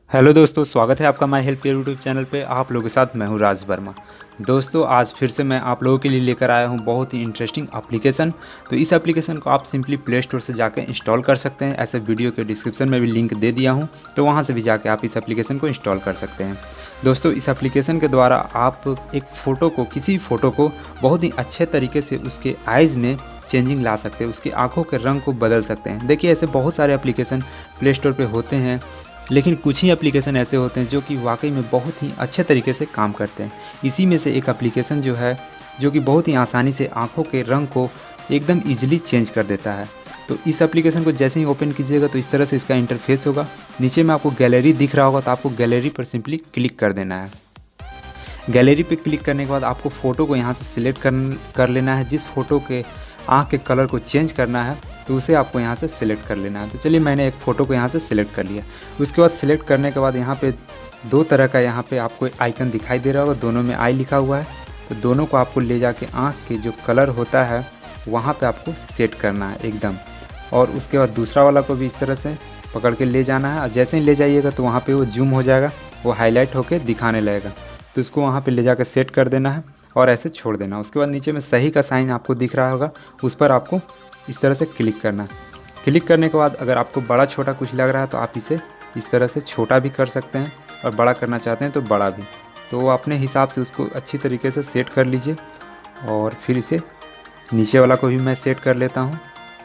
Hello दोस्तों, स्वागत है आपका My Help Care YouTube channel पे। आप लोगों के साथ मैं हूं राज वर्मा। दोस्तों, आज फिर से मैं आप लोगों के लिए लेकर आया हूं बहुत ही इंटरेस्टिंग एप्लीकेशन। तो इस एप्लीकेशन को आप सिंपली प्ले स्टोर से जाकर इंस्टॉल कर सकते हैं। ऐसे वीडियो के डिस्क्रिप्शन में भी लिंक दे दिया हूं, तो वहां से भी जाके आप इस एप्लीकेशन को इंस्टॉल कर सकते हैं। दोस्तों, इस एप्लीकेशन के द्वारा आप एक फ़ोटो को, किसी फ़ोटो को बहुत ही अच्छे तरीके से उसके आइज़ में चेंजिंग ला सकते हैं, उसकी आँखों के रंग को बदल सकते हैं। देखिए, ऐसे बहुत सारे एप्लीकेशन प्ले स्टोर पर होते हैं, लेकिन कुछ ही एप्लीकेशन ऐसे होते हैं जो कि वाकई में बहुत ही अच्छे तरीके से काम करते हैं। इसी में से एक एप्लीकेशन जो है, जो कि बहुत ही आसानी से आँखों के रंग को एकदम ईजिली चेंज कर देता है। तो इस एप्लीकेशन को जैसे ही ओपन कीजिएगा तो इस तरह से इसका इंटरफेस होगा। नीचे में आपको गैलरी दिख रहा होगा, तो आपको गैलरी पर सिंपली क्लिक कर देना है। गैलरी पे क्लिक करने के बाद आपको फ़ोटो को यहाँ से सिलेक्ट कर लेना है। जिस फ़ोटो के आँख के कलर को चेंज करना है तो उसे आपको यहाँ से सिलेक्ट कर लेना है। तो चलिए, मैंने एक फ़ोटो को यहाँ से सिलेक्ट कर लिया। उसके बाद सिलेक्ट करने के बाद यहाँ पे दो तरह का यहाँ पे आपको आइकन दिखाई दे रहा होगा, दोनों में आई लिखा हुआ है। तो दोनों को आपको ले जाके आँख के जो कलर होता है वहाँ पे आपको सेट करना है एकदम। और उसके बाद दूसरा वाला को भी इस तरह से पकड़ के ले जाना है। और जैसे ही ले जाइएगा तो वहाँ पर वो जूम हो जाएगा, वो हाईलाइट होकर दिखाने लगेगा। तो उसको वहाँ पर ले जाकर सेट कर देना है और ऐसे छोड़ देना। उसके बाद नीचे में सही का साइन आपको दिख रहा होगा, उस पर आपको इस तरह से क्लिक करना है। क्लिक करने के बाद अगर आपको बड़ा छोटा कुछ लग रहा है तो आप इसे इस तरह से छोटा भी कर सकते हैं, और बड़ा करना चाहते हैं तो बड़ा भी। तो अपने हिसाब से उसको अच्छी तरीके से सेट कर लीजिए। और फिर इसे नीचे वाला को भी मैं सेट कर लेता हूँ।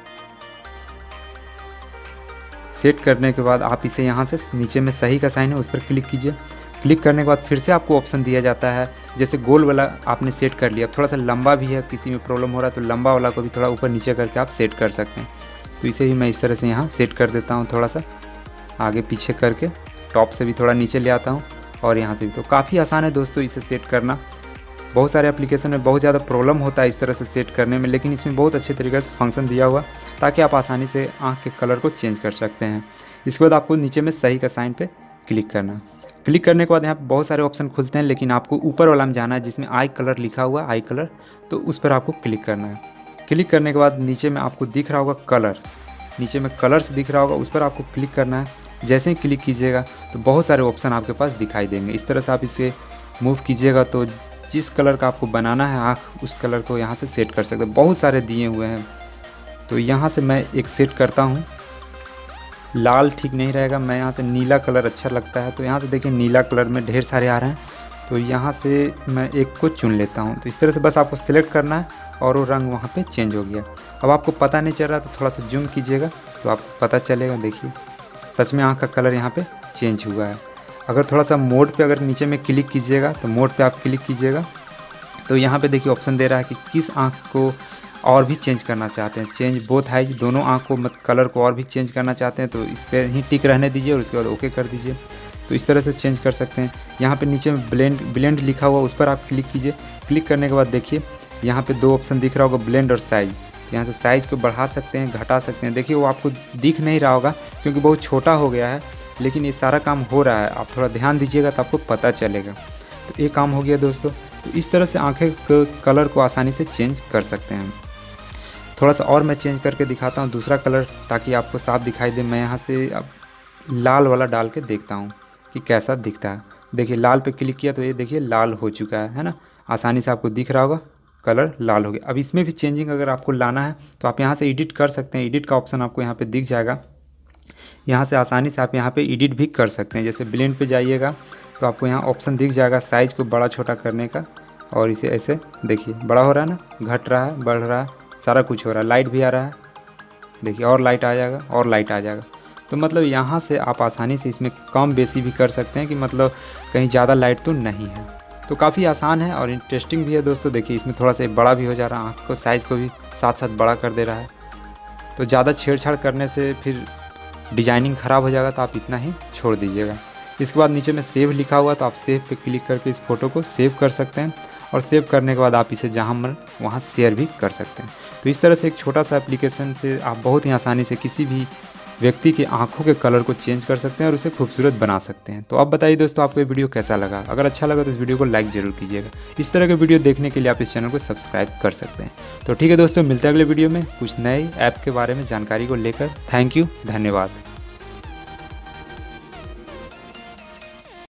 सेट करने के बाद आप इसे यहाँ से नीचे में सही का साइन है उस पर क्लिक कीजिए। क्लिक करने के बाद फिर से आपको ऑप्शन दिया जाता है, जैसे गोल वाला आपने सेट कर लिया, थोड़ा सा लंबा भी है, किसी में प्रॉब्लम हो रहा है तो लंबा वाला को भी थोड़ा ऊपर नीचे करके आप सेट कर सकते हैं। तो इसे ही मैं इस तरह से यहाँ सेट कर देता हूँ, थोड़ा सा आगे पीछे करके, टॉप से भी थोड़ा नीचे ले आता हूँ और यहाँ से भी। तो काफ़ी आसान है दोस्तों इसे सेट करना। बहुत सारे एप्लीकेशन में बहुत ज़्यादा प्रॉब्लम होता है इस तरह से सेट करने में, लेकिन इसमें बहुत अच्छे तरीके से फंक्शन दिया हुआ ताकि आप आसानी से आँख के कलर को चेंज कर सकते हैं। इसके बाद आपको नीचे में सही का साइन पे क्लिक करना। क्लिक करने के बाद यहाँ पे बहुत सारे ऑप्शन खुलते हैं, लेकिन आपको ऊपर वाला में जाना है जिसमें आई कलर लिखा हुआ है, आई कलर, तो उस पर आपको क्लिक करना है। क्लिक करने के बाद नीचे में आपको दिख रहा होगा कलर, नीचे में कलर्स दिख रहा होगा, उस पर आपको क्लिक करना है। जैसे ही क्लिक कीजिएगा तो बहुत सारे ऑप्शन आपके पास दिखाई देंगे। इस तरह से आप इसे मूव कीजिएगा तो जिस कलर का आपको बनाना है आँख, उस कलर को यहाँ से सेट कर सकते हैं। बहुत सारे दिए हुए हैं, तो यहाँ से मैं एक सेट करता हूँ। लाल ठीक नहीं रहेगा, मैं यहाँ से नीला कलर अच्छा लगता है, तो यहाँ से देखिए नीला कलर में ढेर सारे आ रहे हैं, तो यहाँ से मैं एक को चुन लेता हूँ। तो इस तरह से बस आपको सिलेक्ट करना है और वो रंग वहाँ पे चेंज हो गया। अब आपको पता नहीं चल रहा तो थोड़ा सा जूम कीजिएगा तो आपको पता चलेगा। देखिए, सच में आँख का कलर यहाँ पर चेंज हुआ है। अगर थोड़ा सा मोड पर अगर नीचे में क्लिक कीजिएगा तो मोड पर आप क्लिक कीजिएगा तो यहाँ पर देखिए ऑप्शन दे रहा है कि किस आँख को और भी चेंज करना चाहते हैं। चेंज बोथ आइज, दोनों आँख को कलर को और भी चेंज करना चाहते हैं तो इस पर ही टिक रहने दीजिए और उसके बाद ओके कर दीजिए। तो इस तरह से चेंज कर सकते हैं। यहाँ पे नीचे में ब्लेंड लिखा हुआ, उस पर आप क्लिक कीजिए। क्लिक करने के बाद देखिए यहाँ पे दो ऑप्शन दिख रहा होगा, ब्लेंड और साइज। यहाँ से साइज़ को बढ़ा सकते हैं, घटा सकते हैं। देखिए, वो आपको दिख नहीं रहा होगा क्योंकि बहुत छोटा हो गया है, लेकिन ये सारा काम हो रहा है। आप थोड़ा ध्यान दीजिएगा तो आपको पता चलेगा। तो ये काम हो गया दोस्तों। तो इस तरह से आँखें के कलर को आसानी से चेंज कर सकते हैं। थोड़ा सा और मैं चेंज करके दिखाता हूँ दूसरा कलर, ताकि आपको साफ दिखाई दे। मैं यहाँ से अब लाल वाला डाल के देखता हूँ कि कैसा दिखता है। देखिए, लाल पे क्लिक किया तो ये देखिए लाल हो चुका है ना, आसानी से आपको दिख रहा होगा, कलर लाल हो गया। अब इसमें भी चेंजिंग अगर आपको लाना है तो आप यहाँ से एडिट कर सकते हैं। एडिट का ऑप्शन आपको यहाँ पर दिख जाएगा। यहाँ से आसानी से आप यहाँ पर एडिट भी कर सकते हैं। जैसे ब्लेंड पर जाइएगा तो आपको यहाँ ऑप्शन दिख जाएगा साइज़ को बड़ा छोटा करने का, और इसे ऐसे देखिए बड़ा हो रहा है ना, घट रहा है, बढ़ रहा है, सारा कुछ हो रहा है। लाइट भी आ रहा है, देखिए, और लाइट आ जाएगा और लाइट आ जाएगा। तो मतलब यहाँ से आप आसानी से इसमें कम बेसी भी कर सकते हैं कि मतलब कहीं ज़्यादा लाइट तो नहीं है। तो काफ़ी आसान है और इंटरेस्टिंग भी है दोस्तों। देखिए, इसमें थोड़ा सा बड़ा भी हो जा रहा है, आँख को साइज़ को भी साथ साथ बड़ा कर दे रहा है। तो ज़्यादा छेड़छाड़ करने से फिर डिजाइनिंग ख़राब हो जाएगा, तो आप इतना ही छोड़ दीजिएगा। इसके बाद नीचे में सेव लिखा हुआ, तो आप सेव पे क्लिक करके इस फ़ोटो को सेव कर सकते हैं, और सेव करने के बाद आप इसे जहाँ मन वहाँ शेयर भी कर सकते हैं। तो इस तरह से एक छोटा सा एप्लीकेशन से आप बहुत ही आसानी से किसी भी व्यक्ति की आंखों के कलर को चेंज कर सकते हैं और उसे खूबसूरत बना सकते हैं। तो अब बताइए दोस्तों, आपको ये वीडियो कैसा लगा? अगर अच्छा लगा तो इस वीडियो को लाइक जरूर कीजिएगा। इस तरह के वीडियो देखने के लिए आप इस चैनल को सब्सक्राइब कर सकते हैं। तो ठीक है दोस्तों, मिलते हैं अगले वीडियो में कुछ नए ऐप के बारे में जानकारी को लेकर। थैंक यू, धन्यवाद।